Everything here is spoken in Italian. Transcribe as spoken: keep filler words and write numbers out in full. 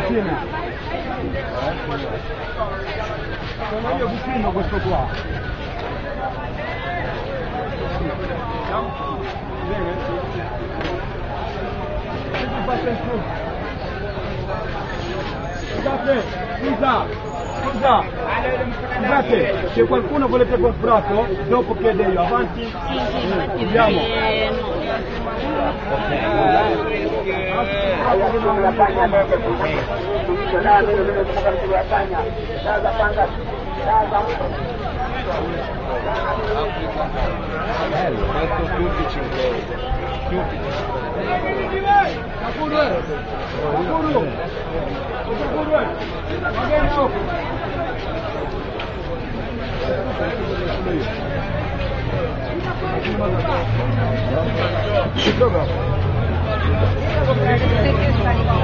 insieme. Sono io vicino questo qua. Bene? Che ti passa in su? Scusate, scusa, scusa, scusate, se qualcuno volete comprato, dopo chiedo io, avanti? Sì, sì, avanti. Andiamo. Bello, questo tutti cinque euro. Tutti Ci trova?